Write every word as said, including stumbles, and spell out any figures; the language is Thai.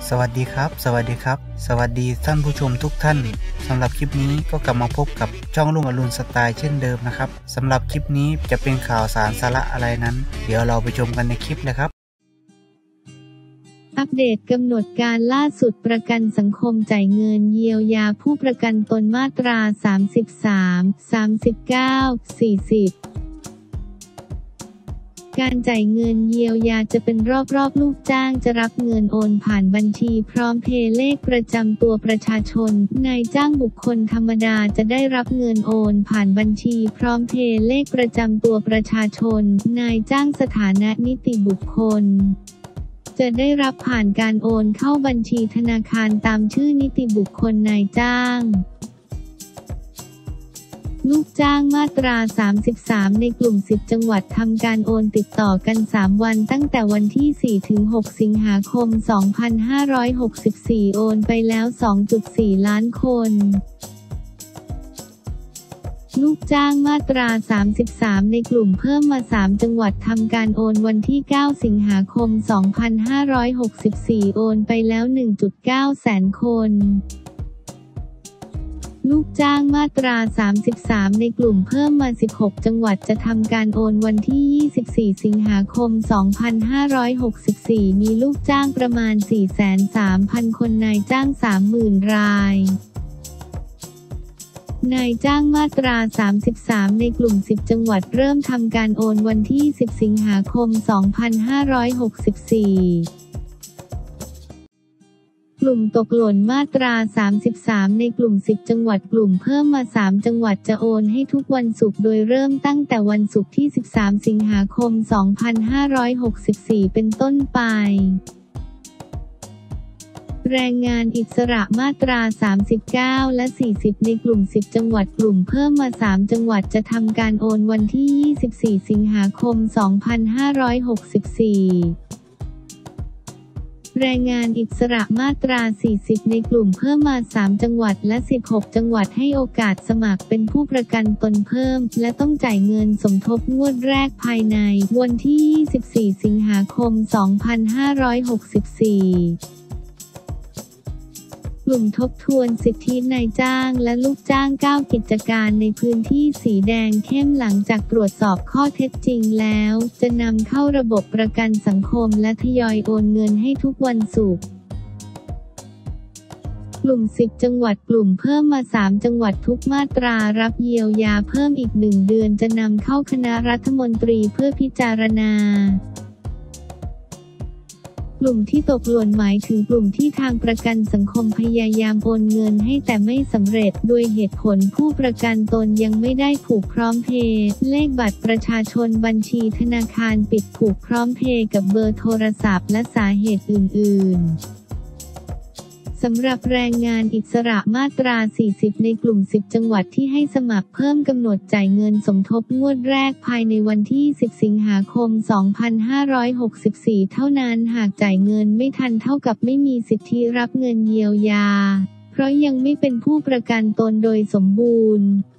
สวัสดีครับสวัสดีครับสวัสดีท่านผู้ชมทุกท่านสำหรับคลิปนี้ก็กลับมาพบกับช่องลุงอรุณสไตล์เช่นเดิมนะครับสำหรับคลิปนี้จะเป็นข่าวสารสาระอะไรนั้นเดี๋ยวเราไปชมกันในคลิปเลยครับอัปเดตกำหนดการล่าสุดประกันสังคมจ่ายเงินเยียวยาผู้ประกันตนมาตราสามสิบสาม สามสิบเก้า สี่สิบการจ่ายเงินเยียวยาจะเป็นรอบๆลูกจ้างจะรับเงินโอนผ่านบัญชีพร้อมเพย์เลขประจำตัวประชาชนนายจ้างบุคคลธรรมดาจะได้รับเงินโอนผ่านบัญชีพร้อมเพย์เลขประจำตัวประชาชนนายจ้างสถานะนิติบุคคลจะได้รับผ่านการโอนเข้าบัญชีธนาคารตามชื่อนิติบุคคลนายจ้างลูกจ้างมาตราสามสิบสามในกลุ่มสิบจังหวัดทำการโอนติดต่อกันสามวันตั้งแต่วันที่สี่ถึงหกสิงหาคมสองพันห้าร้อยหกสิบสี่โอนไปแล้ว สองจุดสี่ ล้านคนลูกจ้างมาตราสามสิบสามในกลุ่มเพิ่มมาสามจังหวัดทำการโอนวันที่เก้าสิงหาคมสองพันห้าร้อยหกสิบสี่โอนไปแล้ว หนึ่งจุดเก้า แสนคนลูกจ้างมาตราสามสิบสามในกลุ่มเพิ่มมาสิบหกจังหวัดจะทำการโอนวันที่ยี่สิบสี่สิงหาคมสองพันห้าร้อยหกสิบสี่มีลูกจ้างประมาณ สี่แสนสามพัน คนนายจ้าง สามหมื่น รายนายจ้างมาตราสามสิบสามในกลุ่มสิบจังหวัดเริ่มทำการโอนวันที่สิบสิงหาคมสองพันห้าร้อยหกสิบสี่กลุ่มตกหล่นมาตราสามสิบสามในกลุ่มสิบจังหวัดกลุ่มเพิ่มมาสามจังหวัดจะโอนให้ทุกวันศุกร์โดยเริ่มตั้งแต่วันศุกร์ที่สิบสามสิงหาคมสองพันห้าร้อยหกสิบสี่เป็นต้นไปแรงงานอิสระมาตราสามสิบเก้าและสี่สิบในกลุ่มสิบจังหวัดกลุ่มเพิ่มมาสามจังหวัดจะทำการโอนวันที่ยี่สิบสี่สิงหาคมสองพันห้าร้อยหกสิบสี่แรงงานอิสระมาตราสี่สิบในกลุ่มเพิ่มมาสามจังหวัดและสิบหกจังหวัดให้โอกาสสมัครเป็นผู้ประกันตนเพิ่มและต้องจ่ายเงินสมทบงวดแรกภายในวันที่ยี่สิบสี่สิงหาคมสองพันห้าร้อยหกสิบสี่กลุ่มทบทวนสิทธินายจ้างและลูกจ้างเก้ากิจการในพื้นที่สีแดงเข้มหลังจากตรวจสอบข้อเท็จจริงแล้วจะนำเข้าระบบประกันสังคมและทยอยโอนเงินให้ทุกวันศุกร์กลุ่มสิบจังหวัดกลุ่มเพิ่มมาสามจังหวัดทุกมาตรารับเยียวยาเพิ่มอีกหนึ่งเดือนจะนำเข้าคณะรัฐมนตรีเพื่อพิจารณากลุ่มที่ตกหล่นหมายถึงกลุ่มที่ทางประกันสังคมพยายามโอนเงินให้แต่ไม่สำเร็จด้วยเหตุผลผู้ประกันตนยังไม่ได้ผูกพร้อมเพย์เลขบัตรประชาชนบัญชีธนาคารปิดผูกพร้อมเพย์กับเบอร์โทรศัพท์และสาเหตุอื่นๆสำหรับแรงงานอิสระมาตราสี่สิบในกลุ่มสิบจังหวัดที่ให้สมัครเพิ่มกำหนดจ่ายเงินสมทบงวดแรกภายในวันที่สิบสิงหาคมสองพันห้าร้อยหกสิบสี่เท่านั้นหากจ่ายเงินไม่ทันเท่ากับไม่มีสิทธิรับเงินเยียวยาเพราะยังไม่เป็นผู้ประกันตนโดยสมบูรณ์